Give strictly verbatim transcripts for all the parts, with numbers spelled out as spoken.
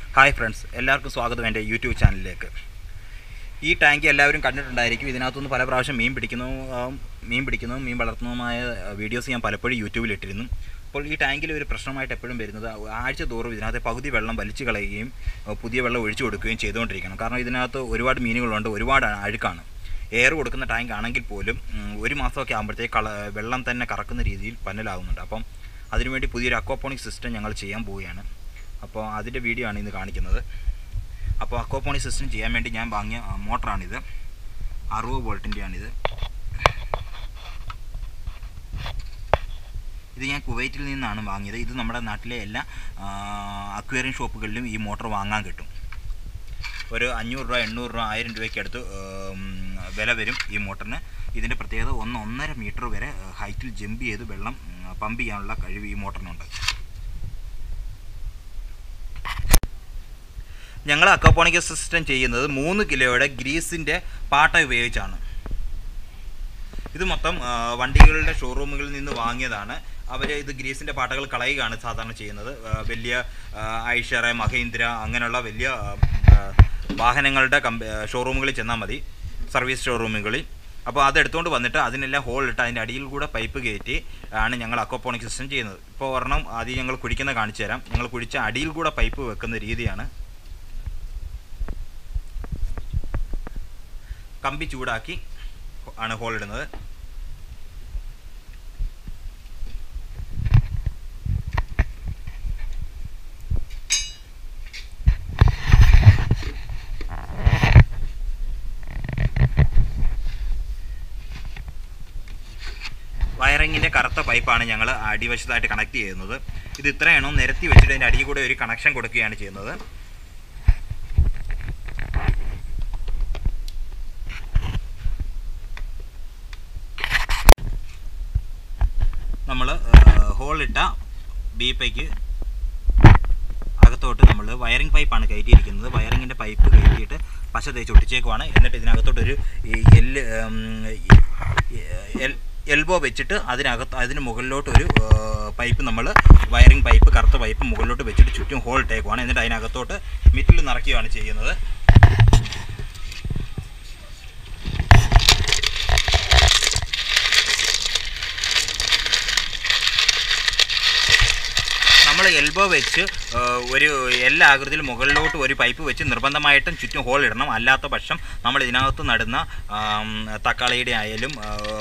Hi friends, എല്ലാവർക്കും സ്വാഗതം എൻ്റെ യൂട്യൂബ് ചാനലിലേക്ക്. ഈ ടാങ്ക് എല്ലാവരും കണ്ടിട്ടുണ്ടായിരിക്കും. ഇതിനകത്തുനിന്ന് പല പ്രാവശ്യം മീൻ പിടിക്കുന്നു മീൻ പിടിക്കുന്നതും മീൻ വളർത്തുന്നതുമായ വീഡിയോസ് ഞാൻ പലപ്പോഴും യൂട്യൂബിലിട്ടിരുന്നു. അപ്പോൾ ഈ ടാങ്കിൽ ഒരു പ്രശ്നമായിട്ട് എപ്പോഴും വരുന്നത് ആഴ്ച തോറും ഇതിനകത്ത് പകുതി വെള്ളം വലിച്ചു കളയുകയും പുതിയ വെള്ളം ഒഴിച്ചു കൊടുക്കുകയും ചെയ്തുകൊണ്ടിരിക്കണം. കാരണം ഇതിനകത്ത് ഒരുപാട് മീനുകളുണ്ട്, ഒരുപാട് അഴുക്കാണ്. എയർ കൊടുക്കുന്ന ടാങ്ക് ആണെങ്കിൽ പോലും ഒരു മാസമൊക്കെ ആകുമ്പോഴത്തേക്ക് കള വെള്ളം തന്നെ കറക്കുന്ന രീതിയിൽ പന്നലാകുന്നുണ്ട്. അപ്പം അതിനുവേണ്ടി പുതിയൊരു അക്വാപോണിക് സിസ്റ്റം ഞങ്ങൾ ചെയ്യാൻ പോവുകയാണ്. അപ്പോൾ അതിൻ്റെ വീഡിയോ ആണ് ഇന്ന് കാണിക്കുന്നത്. അപ്പോൾ അക്വാപോണിക് സിസ്റ്റം ചെയ്യാൻ വേണ്ടി ഞാൻ വാങ്ങിയ മോട്ടറാണിത്. അറുപത് വോൾട്ടിൻ്റെയാണിത്. ഇത് ഞാൻ കുവൈറ്റിൽ നിന്നാണ് വാങ്ങിയത്. ഇത് നമ്മുടെ നാട്ടിലെ എല്ലാ അക്വേറിയം ഷോപ്പുകളിലും ഈ മോട്ടർ വാങ്ങാൻ കിട്ടും. ഒരു അഞ്ഞൂറ് രൂപ എണ്ണൂറ് രൂപ ആയിരം രൂപയ്ക്ക് അടുത്ത് വില വരും ഈ മോട്ടറിന്. ഇതിൻ്റെ പ്രത്യേകത ഒന്ന് ഒന്നര മീറ്റർ വരെ ഹൈറ്റിൽ ജമ്പ് ചെയ്ത് വെള്ളം പമ്പ് ചെയ്യാനുള്ള കഴിവ് ഈ മോട്ടറിനുണ്ട്. ഞങ്ങൾ അക്വാപോണിക് സിസ്റ്റം ചെയ്യുന്നത് മൂന്ന് കിലോയുടെ ഗ്രീസിൻ്റെ പാട്ട ഉപയോഗിച്ചാണ്. ഇത് മൊത്തം വണ്ടികളുടെ ഷോറൂമുകളിൽ നിന്ന് വാങ്ങിയതാണ്. അവർ ഇത് ഗ്രീസിൻ്റെ പാട്ടകൾ കളയുകയാണ് സാധാരണ ചെയ്യുന്നത്. വലിയ ഐഷർ, മഹീന്ദ്ര അങ്ങനെയുള്ള വലിയ വാഹനങ്ങളുടെ കമ്പ ഷോറൂമുകളിൽ ചെന്നാൽ മതി, സർവീസ് ഷോറൂമുകളിൽ. അപ്പോൾ അതെടുത്തുകൊണ്ട് വന്നിട്ട് അതിനെല്ലാം ഹോൾ ഇട്ട് അതിൻ്റെ അടിയിൽ കൂടെ പൈപ്പ് കയറ്റി ആണ് ഞങ്ങൾ അക്വാപോണിക് സിസ്റ്റം ചെയ്യുന്നത്. ഇപ്പോൾ ഒരെണ്ണം ആദ്യം ഞങ്ങൾ കുഴിക്കുന്ന കാണിച്ചു തരാം. ഞങ്ങൾ കുഴിച്ച അടിയിൽ കൂടെ പൈപ്പ് വെക്കുന്ന രീതിയാണ്. കമ്പി ചൂടാക്കി ആണ് ഹോൾ ഇടുന്നത്. വയറിങ്ങിൻ്റെ കറുത്ത പൈപ്പാണ് ഞങ്ങൾ അടിവശത്തായിട്ട് കണക്ട് ചെയ്യുന്നത്. ഇത് ഇത്രയാണോ നിരത്തി വെച്ചിട്ട് അതിൻ്റെ അടിയിൽ കൂടെ ഒരു കണക്ഷൻ കൊടുക്കുകയാണ് ചെയ്യുന്നത്. നമ്മൾ ഹോളിട്ട ബീപ്പയ്ക്ക് അകത്തോട്ട് നമ്മൾ വയറിംഗ് പൈപ്പാണ് കയറ്റിയിരിക്കുന്നത്. വയറിങ്ങിൻ്റെ പൈപ്പ് കയറ്റിയിട്ട് പശ തേച്ച് ഒട്ടിച്ചേക്കുവാണ്. എന്നിട്ട് ഇതിനകത്തോട്ടൊരു എല്ല് എൽബോ വെച്ചിട്ട് അതിനകത്ത് അതിന് മുകളിലോട്ട് ഒരു പൈപ്പ് നമ്മൾ വയറിംഗ് പൈപ്പ് കറുത്ത പൈപ്പ് മുകളിലോട്ട് വെച്ചിട്ട് ചുറ്റും ഹോൾ ഇട്ടേക്കുവാണ്. എന്നിട്ട് അതിനകത്തോട്ട് മിറ്റിൽ നിറയ്ക്കുകയാണ് ചെയ്യുന്നത്. നമ്മൾ എൽബോ വെച്ച് ഒരു എല്ലാ ആകൃതിയിൽ മുകളിലോട്ട് ഒരു പൈപ്പ് വെച്ച് നിർബന്ധമായിട്ടും ചുറ്റും ഹോൾ ഇടണം. അല്ലാത്ത പക്ഷം നമ്മൾ ഇതിനകത്ത് നടുന്ന തക്കാളിയുടെ ആയാലും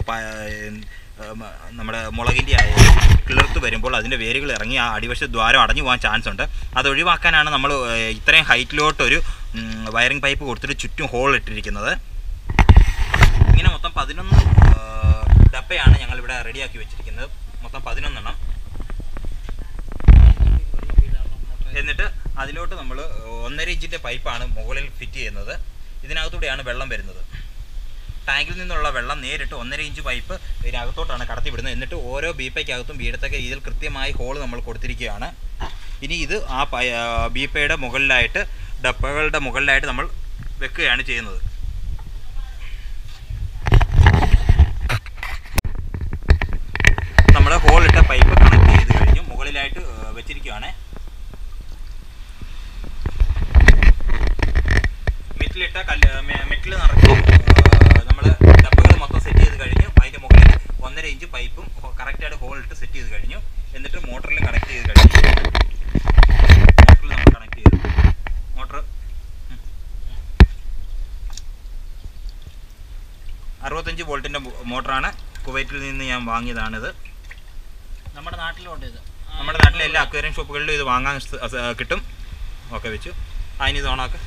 നമ്മുടെ മുളകിൻ്റെ ആയാലും കിളിർത്ത് വരുമ്പോൾ അതിൻ്റെ വേരുകൾ ഇറങ്ങി ആ അടിവശ ദ്വാരം അടഞ്ഞു പോകാൻ ചാൻസ് ഉണ്ട്. അത് ഒഴിവാക്കാനാണ് നമ്മൾ ഇത്രയും ഹൈറ്റിലോട്ടൊരു വയറിംഗ് പൈപ്പ് കൊടുത്തിട്ട് ചുറ്റും ഹോൾ ഇട്ടിരിക്കുന്നത്. ഇങ്ങനെ മൊത്തം പതിനൊന്ന് ഡപ്പയാണ് ഞങ്ങളിവിടെ റെഡിയാക്കി വെച്ചിരിക്കുന്നത്. മൊത്തം പതിനൊന്നെണ്ണം. എന്നിട്ട് അതിലോട്ട് നമ്മൾ ഒന്നര ഇഞ്ചിൻ്റെ പൈപ്പാണ് മുകളിൽ ഫിറ്റ് ചെയ്യുന്നത്. ഇതിനകത്തൂടെയാണ് വെള്ളം വരുന്നത്. ടാങ്കിൽ നിന്നുള്ള വെള്ളം നേരിട്ട് ഒന്നര ഇഞ്ച് പൈപ്പ് ഇതിനകത്തോട്ടാണ് കടത്തി വിടുന്നത്. എന്നിട്ട് ഓരോ ബീപ്പയ്ക്കകത്തും വീടത്തക്ക ഇതിൽ കൃത്യമായി ഹോൾ നമ്മൾ കൊടുത്തിരിക്കുകയാണ്. ഇനി ഇത് ആ ബീപ്പയുടെ മുകളിലായിട്ട് ഡപ്പകളുടെ മുകളിലായിട്ട് നമ്മൾ വെക്കുകയാണ് ചെയ്യുന്നത്. നമ്മൾ ഹോൾ ഇട്ട പൈപ്പ് കണക്ട് ചെയ്ത് കഴിഞ്ഞ് മുകളിലായിട്ട് വെച്ചിരിക്കുകയാണ്. മെറ്റിലിട്ട കല്ല് മെറ്റിൽ നിറച്ച് നമ്മൾ ഡപ്പകൾ മൊത്തം സെറ്റ് ചെയ്ത് കഴിഞ്ഞു. അതിൻ്റെ മുകളിൽ ഒന്നര ഇഞ്ച് പൈപ്പും കറക്റ്റായിട്ട് ഹോൾ ഇട്ട് സെറ്റ് ചെയ്ത് കഴിഞ്ഞു. എന്നിട്ട് മോട്ടറിൽ കണക്ട് ചെയ്ത് കഴിഞ്ഞു. മോട്ടറിൽ നമ്മൾ കണക്ട് ചെയ്തു. മോട്ടർ അറുപത്തഞ്ച് വോൾട്ടിൻ്റെ മോട്ടറാണ്. കുവൈറ്റിൽ നിന്ന് ഞാൻ വാങ്ങിയതാണിത്. നമ്മുടെ നാട്ടിലുണ്ട് ഇത്. നമ്മുടെ നാട്ടിലെ എല്ലാ അക്വേറിയം ഷോപ്പുകളിലും ഇത് വാങ്ങാൻ കിട്ടും. ഓക്കെ വെച്ചു. അതിനിത് ഓണാക്ക്.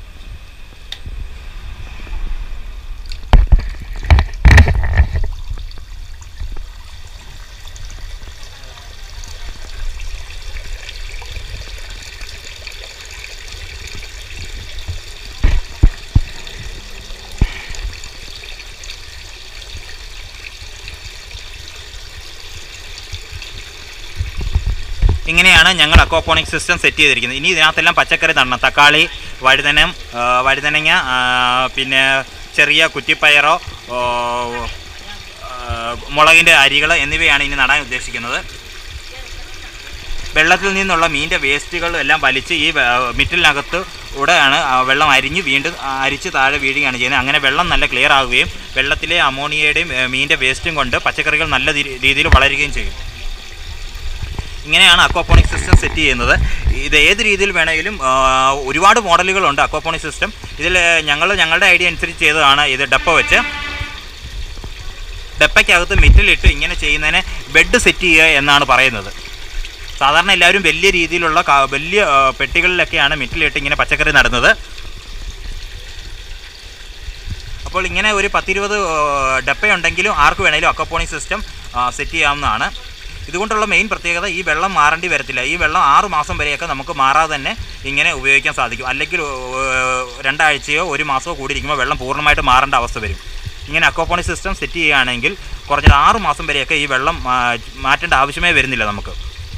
ഇങ്ങനെയാണ് ഞങ്ങൾ അക്വാപോണിക് സിസ്റ്റം സെറ്റ് ചെയ്തിരിക്കുന്നത്. ഇനി ഇതിനകത്തെല്ലാം പച്ചക്കറി നടണം. തക്കാളി, വഴുതനം വഴുതനങ്ങ, പിന്നെ ചെറിയ കുറ്റിപ്പയറോ മുളകിൻ്റെ അരികൾ എന്നിവയാണ് ഇനി നടാൻ ഉദ്ദേശിക്കുന്നത്. വെള്ളത്തിൽ നിന്നുള്ള മീനിൻ്റെ വേസ്റ്റുകൾ എല്ലാം വലിച്ച് ഈ മിറ്റിലിനകത്ത് കൂടെയാണ് വെള്ളം അരിഞ്ഞ് വീണ്ടും അരിച്ച് താഴെ വീഴുകയാണ് ചെയ്യുന്നത്. അങ്ങനെ വെള്ളം നല്ല ക്ലിയർ ആവുകയും വെള്ളത്തിലെ അമോണിയയുടെയും മീനിൻ്റെ വേസ്റ്റും കൊണ്ട് പച്ചക്കറികൾ നല്ല രീതിയിൽ വളരുകയും ചെയ്യും. ഇങ്ങനെയാണ് അക്വാപോണിക് സിസ്റ്റം സെറ്റ് ചെയ്യുന്നത്. ഇത് ഏത് രീതിയിൽ വേണമെങ്കിലും ഒരുപാട് മോഡലുകളുണ്ട് അക്വാപോണിക് സിസ്റ്റം. ഇതിൽ ഞങ്ങൾ ഞങ്ങളുടെ ഐഡിയ അനുസരിച്ച് ചെയ്തതാണ് ഇത്. ഡപ്പ വെച്ച് ഡപ്പയ്ക്കകത്ത് മിറ്റിലിട്ട് ഇങ്ങനെ ചെയ്യുന്നതിനെ ബെഡ് സെറ്റ് ചെയ്യുക എന്നാണ് പറയുന്നത്. സാധാരണ എല്ലാവരും വലിയ രീതിയിലുള്ള വലിയ പെട്ടികളിലൊക്കെയാണ് മിറ്റിലിട്ട് ഇങ്ങനെ പച്ചക്കറി നടുന്നത്. അപ്പോൾ ഇങ്ങനെ ഒരു പത്തിരുപത് ഡപ്പയുണ്ടെങ്കിലും ആർക്ക് വേണമെങ്കിലും അക്വാപോണിക് സിസ്റ്റം സെറ്റ് ചെയ്യാവുന്നതാണ്. ഇതുകൊണ്ടുള്ള മെയിൻ പ്രത്യേകത ഈ വെള്ളം മാറേണ്ടി വരത്തില്ല. ഈ വെള്ളം ആറ് മാസം വരെയൊക്കെ നമുക്ക് മാറാതെ തന്നെ ഇങ്ങനെ ഉപയോഗിക്കാൻ സാധിക്കും. അല്ലെങ്കിൽ രണ്ടാഴ്ചയോ ഒരു മാസമോ കൂടിയിരിക്കുമ്പോൾ വെള്ളം പൂർണ്ണമായിട്ട് മാറേണ്ട അവസ്ഥ വരും. ഇങ്ങനെ അക്വാപോണിക് സിസ്റ്റം സെറ്റ് ചെയ്യുകയാണെങ്കിൽ കുറഞ്ഞത് ആറ് മാസം വരെയൊക്കെ ഈ വെള്ളം മാറ്റേണ്ട ആവശ്യമേ വരുന്നില്ല നമുക്ക്.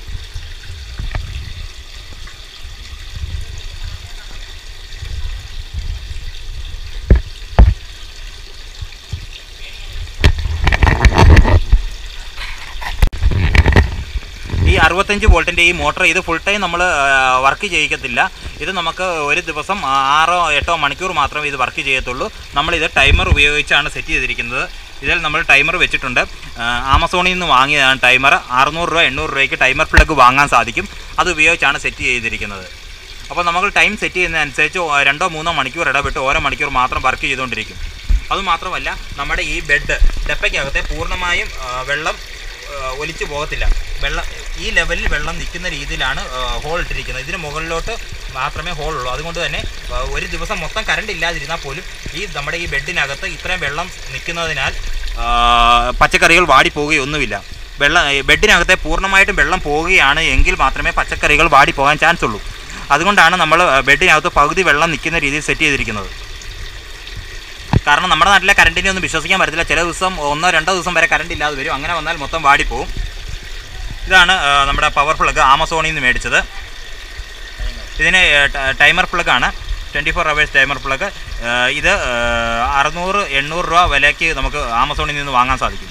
ഈ അറുപത്തഞ്ച് വോൾട്ടിൻ്റെ ഈ മോട്ടർ ഇത് ഫുൾ ടൈം നമ്മൾ വർക്ക് ചെയ്യിക്കത്തില്ല. ഇത് നമുക്ക് ഒരു ദിവസം ആറോ എട്ടോ മണിക്കൂർ മാത്രമേ ഇത് വർക്ക് ചെയ്യത്തുള്ളൂ. നമ്മളിത് ടൈമർ ഉപയോഗിച്ചാണ് സെറ്റ് ചെയ്തിരിക്കുന്നത്. ഇതിൽ നമ്മൾ ടൈമർ വെച്ചിട്ടുണ്ട്. ആമസോണിൽ നിന്ന് വാങ്ങിയതാണ് ടൈമർ. അറുന്നൂറ് രൂപ എണ്ണൂറ് രൂപയ്ക്ക് ടൈമർ പ്ലഗ് വാങ്ങാൻ സാധിക്കും. അത് ഉപയോഗിച്ചാണ് സെറ്റ് ചെയ്തിരിക്കുന്നത്. അപ്പോൾ നമ്മൾ ടൈം സെറ്റ് ചെയ്യുന്നതനുസരിച്ച് രണ്ടോ മൂന്നോ മണിക്കൂർ ഇടവിട്ട് ഓരോ മണിക്കൂർ മാത്രം വർക്ക് ചെയ്തുകൊണ്ടിരിക്കും. അതുമാത്രമല്ല നമ്മുടെ ഈ ബെഡ് ഡപ്പയ്ക്കകത്തെ പൂർണ്ണമായും വെള്ളം ഒലിച്ചു പോകത്തില്ല. വെള്ളം ഈ ലെവലിൽ വെള്ളം നിൽക്കുന്ന രീതിയിലാണ് ഹോൾ ഇട്ടിരിക്കുന്നത്. ഇതിന് മുകളിലോട്ട് മാത്രമേ ഹോൾ ഉള്ളൂ. അതുകൊണ്ട് തന്നെ ഒരു ദിവസം മൊത്തം കറണ്ട് ഇല്ലാതിരുന്നാൽ പോലും ഈ നമ്മുടെ ഈ ബെഡിനകത്ത് ഇത്രയും വെള്ളം നിൽക്കുന്നതിനാൽ പച്ചക്കറികൾ വാടിപ്പോവുകയൊന്നുമില്ല. വെള്ളം ബെഡിനകത്തെ പൂർണ്ണമായിട്ടും വെള്ളം പോവുകയാണ് എങ്കിൽ മാത്രമേ പച്ചക്കറികൾ വാടിപ്പോകാൻ ചാൻസ് ഉള്ളൂ. അതുകൊണ്ടാണ് നമ്മൾ ബെഡിനകത്ത് പകുതി വെള്ളം നിൽക്കുന്ന രീതിയിൽ സെറ്റ് ചെയ്തിരിക്കുന്നത്. കാരണം നമ്മുടെ നാട്ടിലെ കറണ്ടിനെ ഒന്നും വിശ്വസിക്കാൻ പറ്റത്തില്ല. ചില ദിവസം ഒന്നോ രണ്ടോ ദിവസം വരെ കറണ്ട് ഇല്ലാതെ വരും. അങ്ങനെ വന്നാൽ മൊത്തം വാടിപ്പോവും. ഇതാണ് നമ്മുടെ പവർ പ്ലഗ് ആമസോണിൽ നിന്ന് മേടിച്ചത്. ഇതിന് ടൈമർ പ്ലഗാണ്, twenty four hours timer plug. ഇത് അറുന്നൂറ് എണ്ണൂറ് രൂപ വിലയ്ക്ക് നമുക്ക് ആമസോണിൽ നിന്ന് വാങ്ങാൻ സാധിക്കും.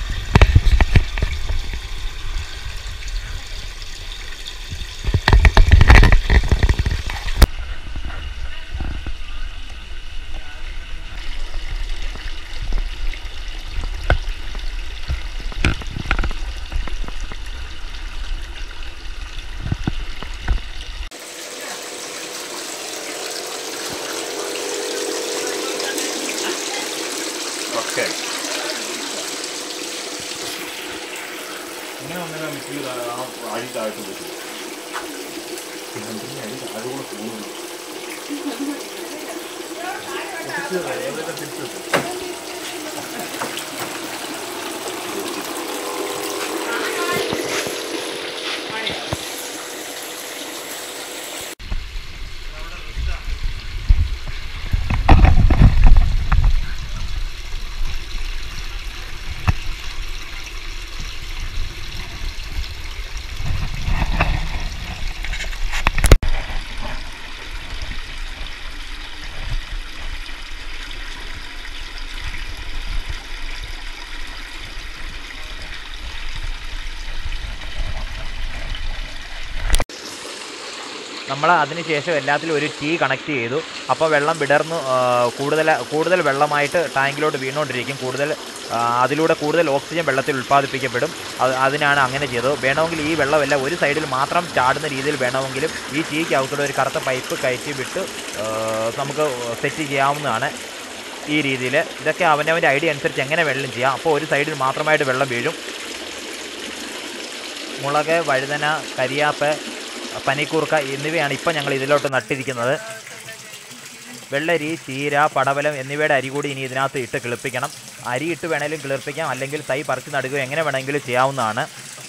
ഓക്കെ, ഇങ്ങനെ വന്നാൽ മിക്സിയിൽ ആ അടി താഴ്ത്തു പറ്റും. അടി താഴെ കൂടെ പോകുന്നു. നമ്മൾ അതിന് ശേഷം എല്ലാത്തിലും ഒരു ടീ കണക്ട് ചെയ്തു. അപ്പോൾ വെള്ളം വിടർന്ന് കൂടുതൽ കൂടുതൽ വെള്ളമായിട്ട് ടാങ്കിലോട്ട് വീണുകൊണ്ടിരിക്കും. കൂടുതൽ അതിലൂടെ കൂടുതൽ ഓക്സിജൻ വെള്ളത്തിൽ ഉൽപ്പാദിപ്പിക്കപ്പെടും. അത് അതിനാണ് അങ്ങനെ ചെയ്തത്. വേണമെങ്കിൽ ഈ വെള്ളമെല്ലാം ഒരു സൈഡിൽ മാത്രം ചാടുന്ന രീതിയിൽ വേണമെങ്കിലും ഈ ടീക്കകത്തൂടെ ഒരു കറുത്ത പൈപ്പ് കയറ്റി വിട്ട് നമുക്ക് സെറ്റ് ചെയ്യാവുന്നതാണ്. ഈ രീതിയിൽ ഇതൊക്കെ അവനവൻ്റെ ഐഡിയ അനുസരിച്ച് എങ്ങനെ വെള്ളം ചെയ്യാം. അപ്പോൾ ഒരു സൈഡിൽ മാത്രമായിട്ട് വെള്ളം വീഴും. മുളക്, വഴുതന, കരിയാപ്പ്, പനിക്കൂർക്ക എന്നിവയാണ് ഇപ്പം ഞങ്ങൾ ഇതിലോട്ട് നട്ടിരിക്കുന്നത്. വെള്ളരി, ചീര, പടവലം എന്നിവയുടെ അരി കൂടി ഇനി ഇതിനകത്ത് ഇട്ട് കിളിപ്പിക്കണം. അരി ഇട്ട് വേണമെങ്കിലും കിളിർപ്പിക്കാം, അല്ലെങ്കിൽ തൈ പറിച്ച് നടുകയോ എങ്ങനെ വേണമെങ്കിലും ചെയ്യാവുന്നതാണ്.